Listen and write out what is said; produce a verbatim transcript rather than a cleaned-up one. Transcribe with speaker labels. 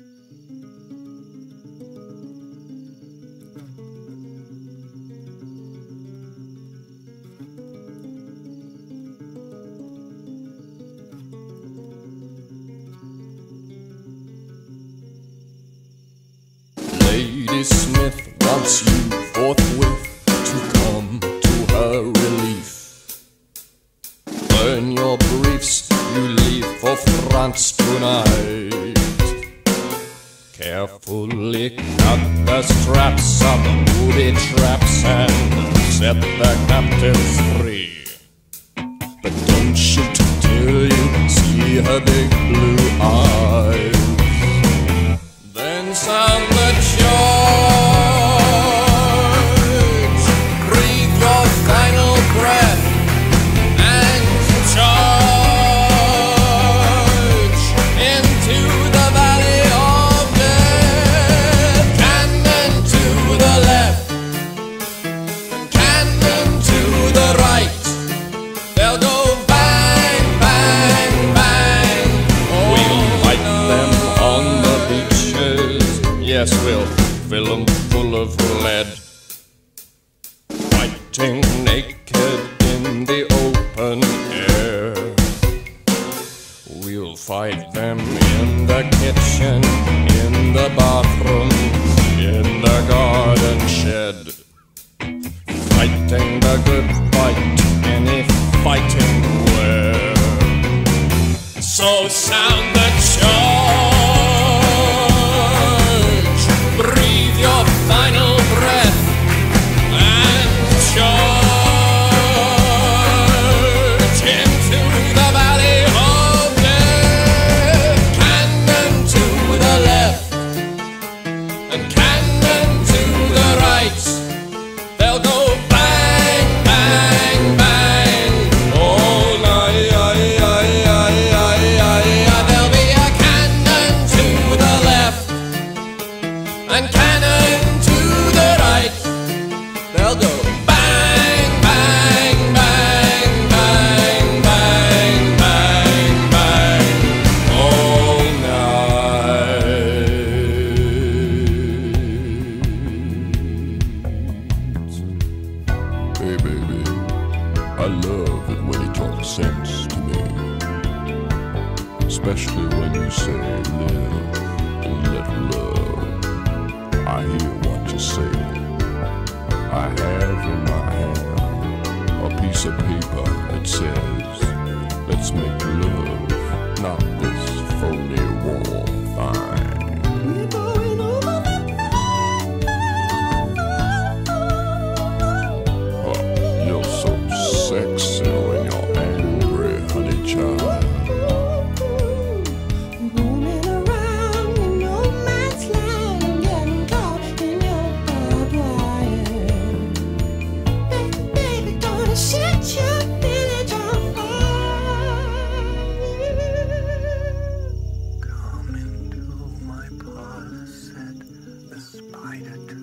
Speaker 1: Lady Smith wants you forthwith to come to her relief. Burn your briefs, you leave for France tonight. Carefully cut the straps of booby traps and set the captives free. But don't shoot till you see her big blue eyes. Then sound the charge, breathe your final breath, and charge into the valley of death. Cannon to the left, cannon to the right. They'll go bang, bang, bang. We'll light them on the beaches. Yes, we'll fill them full of lead. Fighting naked in the open air. We'll fight them in the kitchen, in the bathroom, in the garden shed. Fighting the good fight, any fighting where. So sound the charge, breathe your final breath, and charge into the valley of death. Cannon to the left, and cannon to the right. They'll go bang, bang, bang all night. There'll be a cannon to the left and cannon to the right. They'll go bang, bang, bang, bang, bang, bang, bang all night.
Speaker 2: Hey baby, I love it when you talk sense to me, especially when you say live and let love. I hear what you say. I have in my hand a piece of paper that says, let's make love, not this phony war thing.
Speaker 3: We're going over the
Speaker 2: Oh, you're so sexy when you're angry, honey child.
Speaker 3: roaming around in no man's land, getting caught in your barbed wire. Baby, baby, gonna set your village on fire.
Speaker 4: Come into my parlor, said the spider to